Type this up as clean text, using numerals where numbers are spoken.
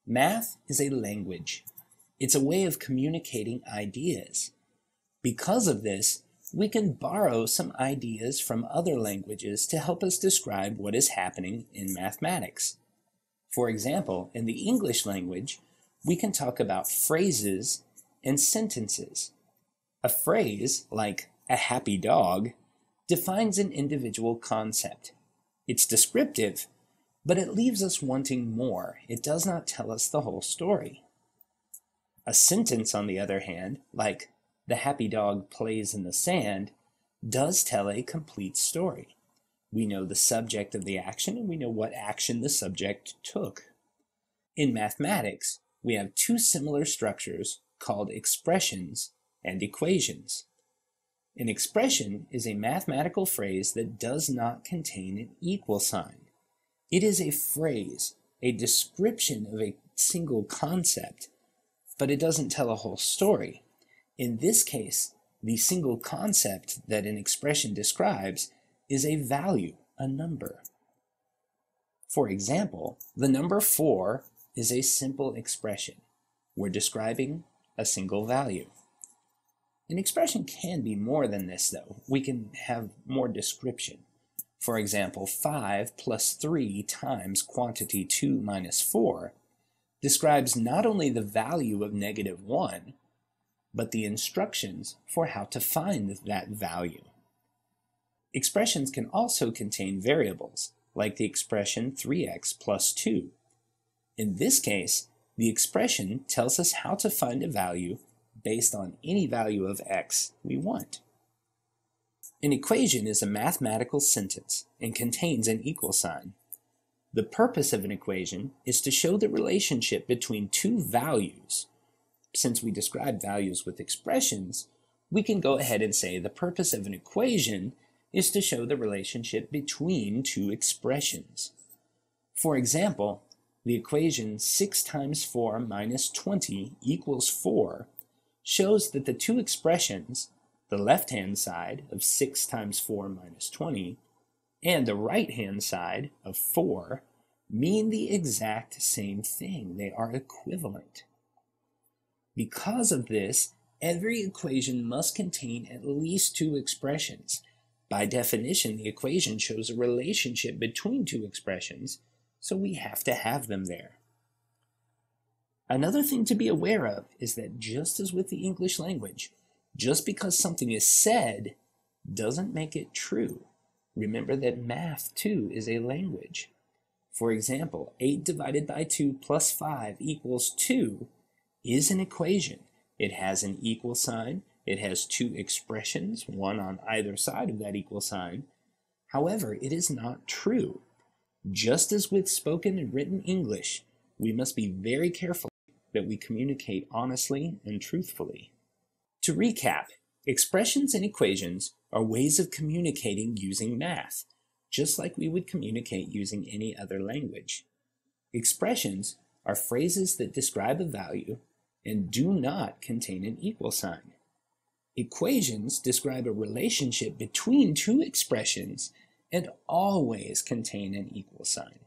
Math is a language. It's a way of communicating ideas. Because of this, we can borrow some ideas from other languages to help us describe what is happening in mathematics. For example, in the English language, we can talk about phrases and sentences. A phrase, like a happy dog, defines an individual concept. It's descriptive, but it leaves us wanting more. It does not tell us the whole story. A sentence, on the other hand, like the happy dog plays in the sand, does tell a complete story. We know the subject of the action and we know what action the subject took. In mathematics, we have two similar structures called expressions and equations. An expression is a mathematical phrase that does not contain an equal sign. It is a phrase, a description of a single concept, but it doesn't tell a whole story. In this case, the single concept that an expression describes is a value, a number. For example, the number 4 is a simple expression. We're describing a single value. An expression can be more than this, though. We can have more description. For example, 5 plus 3 times quantity 2 minus 4 describes not only the value of -1, but the instructions for how to find that value. Expressions can also contain variables, like the expression 3x plus 2. In this case, the expression tells us how to find a value based on any value of x we want. An equation is a mathematical sentence and contains an equal sign. The purpose of an equation is to show the relationship between two values. Since we describe values with expressions, we can go ahead and say the purpose of an equation is to show the relationship between two expressions. For example, the equation 6 times 4 minus 20 equals 4 shows that the two expressions, the left-hand side of 6 times 4 minus 20 and the right-hand side of 4, mean the exact same thing. They are equivalent. Because of this, every equation must contain at least two expressions. By definition, the equation shows a relationship between two expressions, so we have to have them there. Another thing to be aware of is that just as with the English language, just because something is said doesn't make it true. Remember that math, too, is a language. For example, 8 divided by 2 plus 5 equals 2 is an equation. It has an equal sign. It has two expressions, one on either side of that equal sign. However, it is not true. Just as with spoken and written English, we must be very careful that we communicate honestly and truthfully. To recap, expressions and equations are ways of communicating using math, just like we would communicate using any other language. Expressions are phrases that describe a value and do not contain an equal sign. Equations describe a relationship between two expressions and always contain an equal sign.